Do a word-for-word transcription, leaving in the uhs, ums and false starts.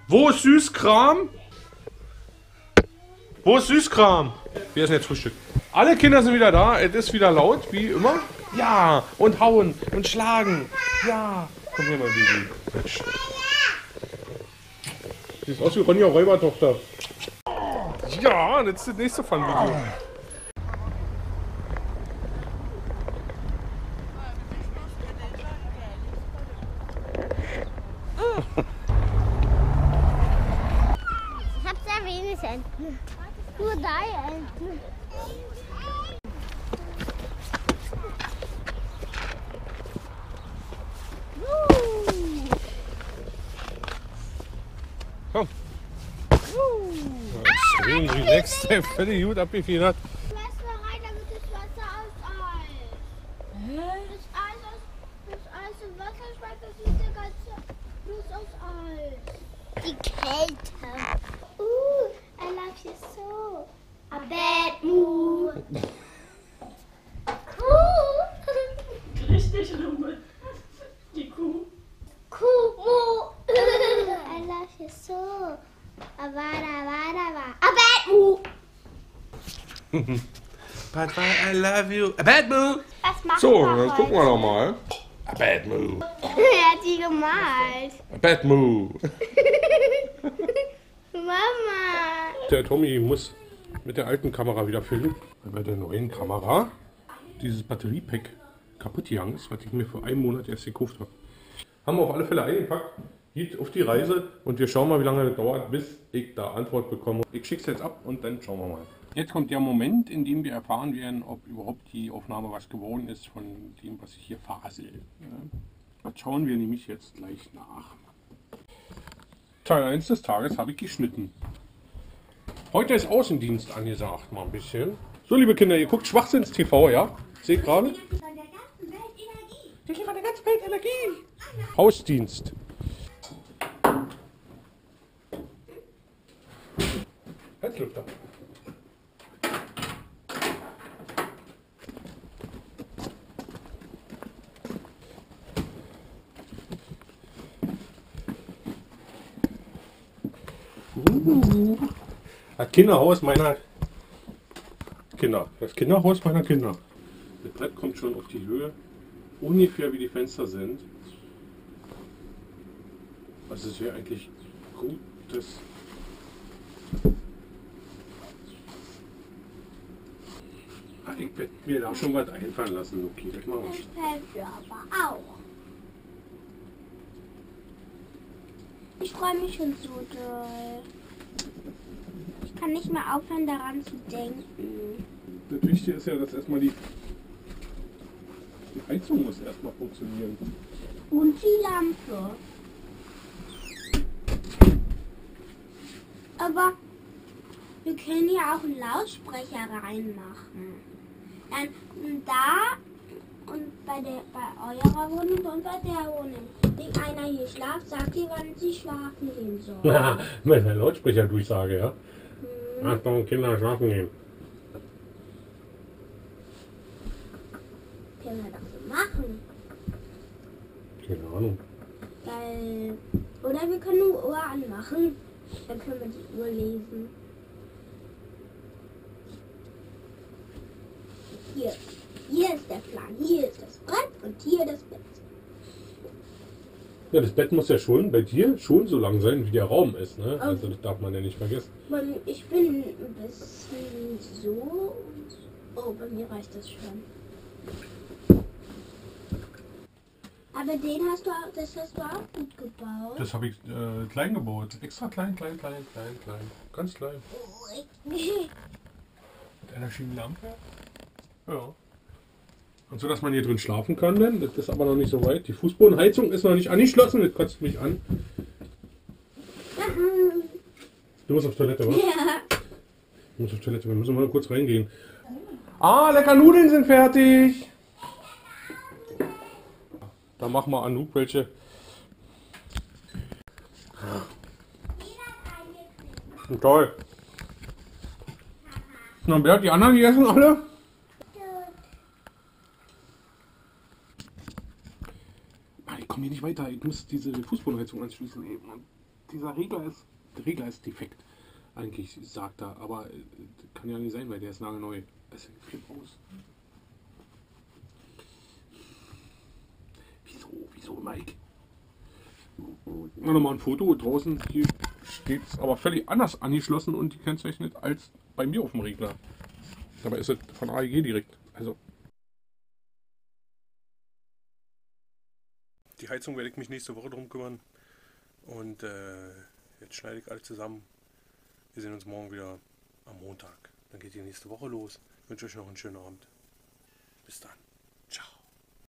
Wo ist Süßkram? Wo ist Süßkram? Wir essen jetzt Frühstück. Alle Kinder sind wieder da. Es ist wieder laut, wie immer. Ja, und hauen und schlagen. Ja. Komm hier mal, Baby. Mensch. Sieht aus wie Ronja Räubertochter. Ja, das ist das nächste Fun-Video. Ich hab sehr wenig Enten. Nur drei Enten. Komm. Schön relaxed, der völlig gut abgefedert. Lass mal rein, damit das Wasser auseist. Das Eis, aus, das Eis im Wasser schmeckt, das ist der ganze Fluss aus Eis. Die Kälte. Uh, I love you so. A bad mood. Kuh. Richtig, Rummel. Die Kuh. Kuh. I love you so. Avada, avada, avada. A bad mood. But why I love you. A bad move. Was macht So, man dann gucken wir heute? noch mal. A bad move. Er hat die gemalt. A bad move. Mama. Der Tommy muss mit der alten Kamera wieder filmen. Weil bei der neuen Kamera dieses Batteriepack kaputt gegangen ist, was ich mir vor einem Monat erst gekauft habe. Haben wir auf alle Fälle eingepackt. Geht auf die Reise und wir schauen mal, wie lange das dauert, bis ich da Antwort bekomme. Ich schicke es jetzt ab und dann schauen wir mal. Jetzt kommt der Moment, in dem wir erfahren werden, ob überhaupt die Aufnahme was geworden ist von dem, was ich hier fasel. Das schauen wir nämlich jetzt gleich nach. Teil eins des Tages habe ich geschnitten. Heute ist Außendienst angesagt, mal ein bisschen. So, liebe Kinder, ihr guckt Schwachsinns-T V, ja? Seht gerade? Die liefern der ganzen Welt Energie. Hausdienst. Heizlüfter. Uh, das Kinderhaus meiner Kinder. Das Kinderhaus meiner Kinder. Das Brett kommt schon auf die Höhe, ungefähr wie die Fenster sind. Also es wäre eigentlich gut, dass Ah, ich werde mir da schon was einfallen lassen. Okay, das machen wir. Das fällt aber auch. Ich freue mich schon so doll. Ich kann nicht mehr aufhören, daran zu denken. Das Wichtige ist ja, dass erstmal die, die Heizung muss erstmal funktionieren. Und die Lampe. Aber wir können ja auch einen Lautsprecher reinmachen. Dann da und bei, der, bei eurer Wohnung und bei der Wohnung. Wenn einer hier schlaft, sagt ihr, wann sie schlafen gehen soll. Mit der Lautsprecherdurchsage, ja? Hm. Achtung, Kinder schlafen gehen. Können wir doch so machen. Keine Ahnung. Weil, oder wir können eine Uhr anmachen. Dann können wir die Uhr lesen. Hier. Hier ist der Plan. Hier ist das Brett und hier das Bett. Ja, das Bett muss ja schon bei dir schon so lang sein, wie der Raum ist, ne? Also das darf man ja nicht vergessen. Man, ich bin ein bisschen so und oh, bei mir reicht das schon. Aber den hast du auch, das hast du auch gut gebaut. Das habe ich äh, klein gebaut. Extra klein, klein, klein, klein, klein. Ganz klein. Mit einer schönen Lampe. Ja. Und so, dass man hier drin schlafen kann, denn das ist aber noch nicht so weit. Die Fußbodenheizung ist noch nicht angeschlossen, das kotzt mich an. Du musst auf Toilette, was? Ja. Du musst auf Toilette, wir müssen mal kurz reingehen. Ah, lecker Nudeln sind fertig. Da machen wir Anouk welche. Toll. Na, wer hat die anderen gegessen alle? Ich komme hier nicht weiter. Ich muss diese Fußbodenheizung anschließen eben. dieser Regler ist, der Regler ist defekt. Eigentlich sagt er, aber äh, kann ja nicht sein, weil der ist nagelneu. Es flippt aus. Wieso, wieso, Mike? Mal nochmal ein Foto. Draußen hier steht es aber völlig anders angeschlossen und gekennzeichnet als bei mir auf dem Regler. Dabei ist es von A E G direkt. Also. Die Heizung werde ich mich nächste Woche drum kümmern. Und äh, jetzt schneide ich alles zusammen. Wir sehen uns morgen wieder am Montag. Dann geht die nächste Woche los. Ich wünsche euch noch einen schönen Abend. Bis dann.